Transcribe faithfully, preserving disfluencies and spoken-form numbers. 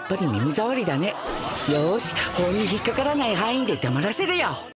ぱり耳障りだね。よーし、法に引っかからない範囲で黙らせるよ。